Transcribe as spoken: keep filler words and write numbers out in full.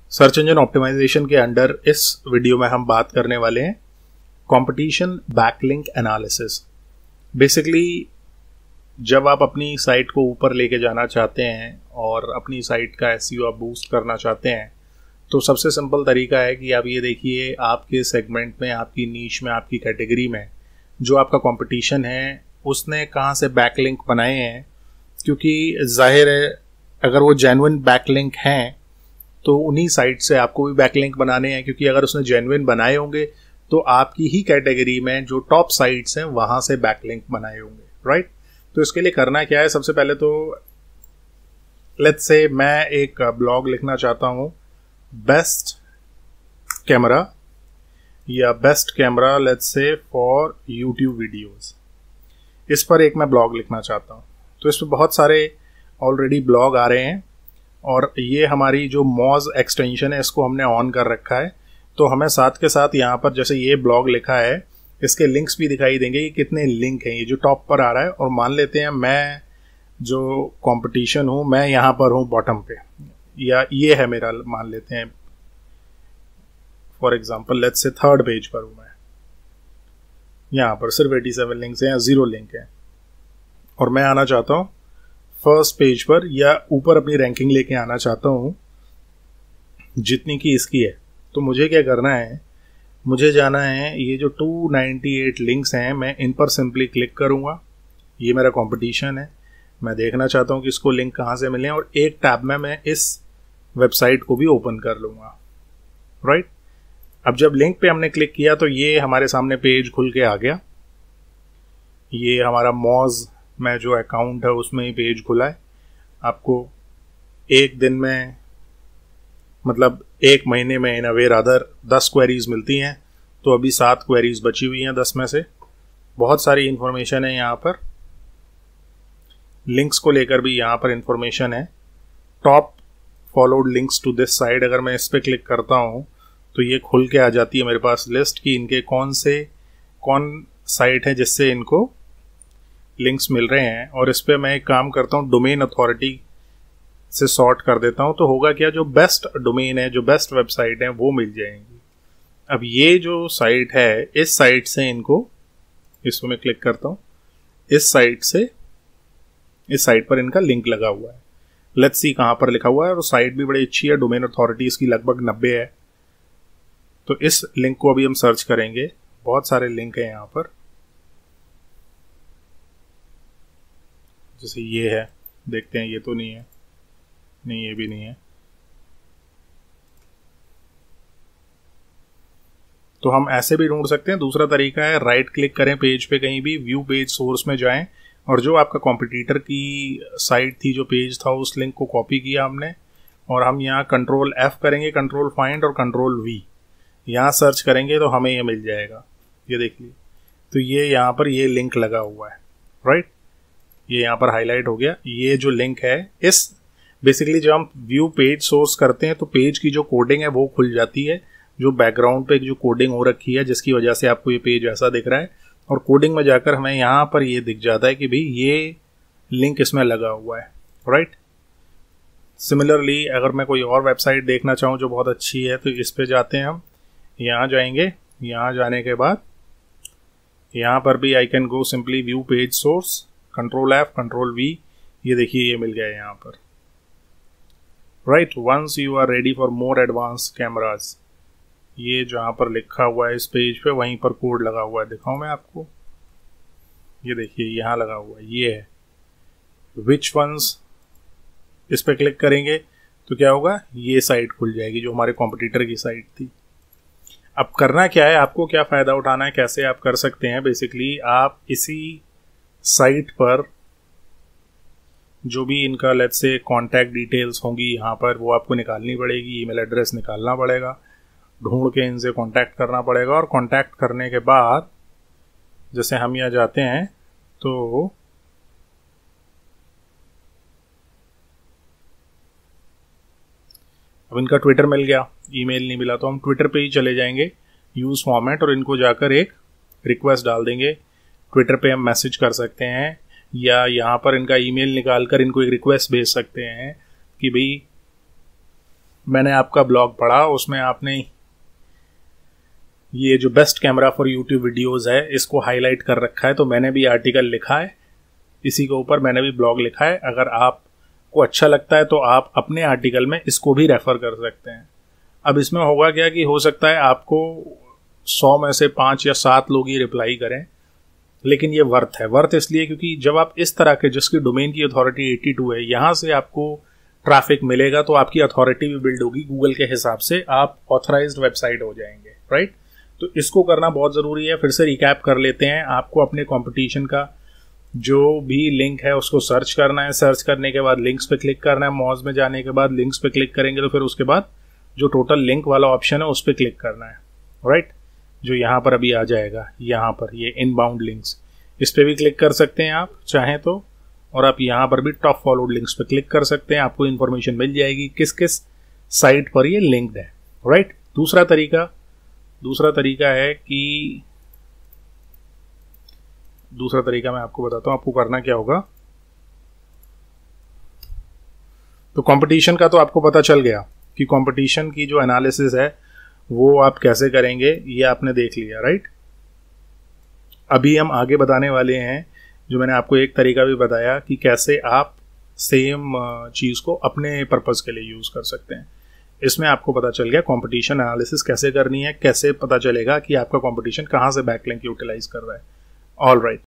Search engine optimisation के under इस video में हम बात करने वाले हैं कंपटीशन बैकलिंक एनालिसिस। बेसिकली जब आप अपनी साइट को ऊपर लेके जाना चाहते हैं और अपनी साइट का एसईओ आप बूस्ट करना चाहते हैं तो सबसे सिंपल तरीका है कि आप ये देखिए आपके सेगमेंट में, आपकी नीश में, आपकी कैटेगरी में जो आपका कंपटीशन है उसने कहाँ से बैकलिंक बनाए हैं। क्योंकि जाहिर है अगर वो जेन्युइन बैकलिंक हैं तो उन्हीं साइट से आपको भी बैकलिंक बनाने हैं, क्योंकि अगर उसने जेन्युइन बनाए होंगे तो आपकी ही कैटेगरी में जो टॉप साइट्स हैं वहां से बैकलिंक बनाए होंगे, राइट। तो इसके लिए करना क्या है, सबसे पहले तो लेट्स से मैं एक ब्लॉग लिखना चाहता हूं बेस्ट कैमरा या best camera let's say for YouTube videos. इस पर एक मैं ब्लॉग लिखना चाहता हूं। तो इस पर बहुत सारे ऑलरेडी ब्लॉग आ रहे हैं और ये हमारी जो मॉज एक्सटेंशन है इसको हमने ऑन कर रखा है। तो हमें साथ के साथ यहाँ पर जैसे ये ब्लॉग लिखा है इसके लिंक्स भी दिखाई देंगे कि कितने लिंक हैं। ये जो टॉप पर आ रहा है और मान लेते हैं मैं जो कंपटीशन हूँ मैं यहाँ पर हूँ बॉटम पे, या ये है मेरा, मान लेते हैं for example let's say third page पर हूँ मैं, यहाँ पर सिर्फ सत्तासी लिंक्स हैं या जीरो लिंक है और मैं आना चाहता हूँ फर्स्ट पेज पर या ऊपर अपनी रैंकिंग लेके आना चाहता हूँ जितनी की इसकी है। तो मुझे क्या करना है, मुझे जाना है ये जो दो सौ अट्ठानवे लिंक्स हैं मैं इन पर सिंपली क्लिक करूँगा। ये मेरा कंपटीशन है, मैं देखना चाहता हूँ कि इसको लिंक कहाँ से मिले और एक टैब में मैं इस वेबसाइट को भी ओपन कर लूँगा, राइट। अब जब लिंक पे हमने क्लिक किया तो ये हमारे सामने पेज खुल के आ गया। ये हमारा मॉज में जो अकाउंट है उसमें ही पेज खुला है। आपको एक दिन में मतलब एक महीने में इन अ वे रादर दस क्वेरीज मिलती हैं, तो अभी सात क्वेरीज बची हुई हैं दस में से। बहुत सारी इंफॉर्मेशन है यहाँ पर, लिंक्स को लेकर भी यहाँ पर इंफॉर्मेशन है। Top followed links to this site, अगर मैं इस पर क्लिक करता हूँ तो ये खुल के आ जाती है मेरे पास लिस्ट कि इनके कौन से कौन साइट है जिससे इनको लिंक्स मिल रहे हैं। और इस पर मैं एक काम करता हूँ, डोमेन अथॉरिटी से सॉर्ट कर देता हूँ। तो होगा क्या, जो बेस्ट डोमेन है, जो बेस्ट वेबसाइट है वो मिल जाएंगी। अब ये जो साइट है इस साइट से इनको, इसको मैं क्लिक करता हूँ, इस साइट से इस साइट पर इनका लिंक लगा हुआ है। लेट्स सी कहाँ पर लिखा हुआ है। और साइट भी बड़ी अच्छी है, डोमेन अथॉरिटी इसकी लगभग नब्बे है। तो इस लिंक को अभी हम सर्च करेंगे। बहुत सारे लिंक हैं यहाँ पर, जैसे ये है, देखते हैं, ये तो नहीं है, नहीं ये भी नहीं है। तो हम ऐसे भी ढूंढ सकते हैं। दूसरा तरीका है राइट क्लिक करें पेज पे, कहीं भी व्यू पेज सोर्स में जाएं और जो आपका कॉम्पिटिटर की साइट थी, जो पेज था, उस लिंक को कॉपी किया हमने और हम यहाँ कंट्रोल एफ करेंगे, कंट्रोल फाइंड और कंट्रोल वी, यहाँ सर्च करेंगे तो हमें ये मिल जाएगा। ये देखिए, तो ये यहाँ पर ये लिंक लगा हुआ है, राइट। ये यहाँ पर हाईलाइट हो गया। ये जो लिंक है इस बेसिकली जब हम व्यू पेज सोर्स करते हैं तो पेज की जो कोडिंग है वो खुल जाती है, जो बैकग्राउंड पे जो कोडिंग हो रखी है जिसकी वजह से आपको ये पेज ऐसा दिख रहा है। और कोडिंग में जाकर हमें यहाँ पर ये दिख जाता है कि भाई ये लिंक इसमें लगा हुआ है, राइट। सिमिलरली अगर मैं कोई और वेबसाइट देखना चाहूँ जो बहुत अच्छी है तो इस पे जाते हैं हम, यहाँ जाएंगे। यहाँ जाने के बाद यहाँ पर भी I can go simply view page source, control F, control V, ये देखिए ये मिल गया है यहाँ पर, right. Once you are ready for more advance cameras, ये जहाँ पर लिखा हुआ है इस पेज पे वहीं पर कोड लगा हुआ है, दिखाऊं मैं आपको, ये देखिए यहाँ लगा हुआ है, ये है विच वंस। इस पे क्लिक करेंगे तो क्या होगा, ये साइट खुल जाएगी जो हमारे कॉम्पिटिटर की साइट थी। अब करना क्या है, आपको क्या फ़ायदा उठाना है, कैसे आप कर सकते हैं। बेसिकली आप इसी साइट पर जो भी इनका लेट्स से कॉन्टैक्ट डिटेल्स होंगी यहाँ पर वो आपको निकालनी पड़ेगी, ईमेल एड्रेस निकालना पड़ेगा, ढूंढ के इनसे कांटेक्ट करना पड़ेगा। और कांटेक्ट करने के बाद जैसे हम यहाँ जाते हैं तो अब इनका ट्विटर मिल गया, ईमेल नहीं मिला तो हम ट्विटर पे ही चले जाएंगे, यूज़ फॉर्मेट, और इनको जाकर एक रिक्वेस्ट डाल देंगे। ट्विटर पे हम मैसेज कर सकते हैं या यहाँ पर इनका ईमेल निकाल कर इनको एक रिक्वेस्ट भेज सकते हैं कि भाई मैंने आपका ब्लॉग पढ़ा, उसमें आपने ये जो best camera for YouTube videos है इसको हाईलाइट कर रखा है, तो मैंने भी आर्टिकल लिखा है इसी के ऊपर, मैंने भी ब्लॉग लिखा है। अगर आपको अच्छा लगता है तो आप अपने आर्टिकल में इसको भी रेफर कर सकते हैं। अब इसमें होगा क्या कि हो सकता है आपको सौ में से पाँच या सात लोग ही रिप्लाई करें, लेकिन ये वर्थ है। वर्थ इसलिए क्योंकि जब आप इस तरह के, जिसकी डोमेन की अथॉरिटी बयासी है, यहाँ से आपको ट्रैफिक मिलेगा तो आपकी अथॉरिटी भी बिल्ड होगी गूगल के हिसाब से, आप ऑथराइज्ड वेबसाइट हो जाएंगे, राइट। तो इसको करना बहुत ज़रूरी है। फिर से रिकैप कर लेते हैं। आपको अपने कंपटीशन का जो भी लिंक है उसको सर्च करना है। सर्च करने के बाद लिंक्स पे क्लिक करना है। मॉज में जाने के बाद लिंक्स पे क्लिक करेंगे तो फिर उसके बाद जो टोटल लिंक वाला ऑप्शन है उस पर क्लिक करना है, राइट। जो यहाँ पर अभी आ जाएगा, यहाँ पर ये इनबाउंड लिंक्स, इस पर भी क्लिक कर सकते हैं आप चाहें तो, और आप यहाँ पर भी टॉप फॉलोड लिंक्स पे क्लिक कर सकते हैं। आपको इन्फॉर्मेशन मिल जाएगी किस किस साइट पर ये लिंक्ड है, राइट। दूसरा तरीका दूसरा तरीका है कि दूसरा तरीका मैं आपको बताता हूँ आपको करना क्या होगा। तो कंपटीशन का तो आपको पता चल गया कि कंपटीशन की जो एनालिसिस है वो आप कैसे करेंगे, ये आपने देख लिया, राइट। अभी हम आगे बताने वाले हैं, जो मैंने आपको एक तरीका भी बताया कि कैसे आप सेम चीज़ को अपने पर्पस के लिए यूज़ कर सकते हैं। इसमें आपको पता चल गया कंपटीशन एनालिसिस कैसे करनी है, कैसे पता चलेगा कि आपका कंपटीशन कहाँ से बैकलिंक यूटिलाइज कर रहा है। All right.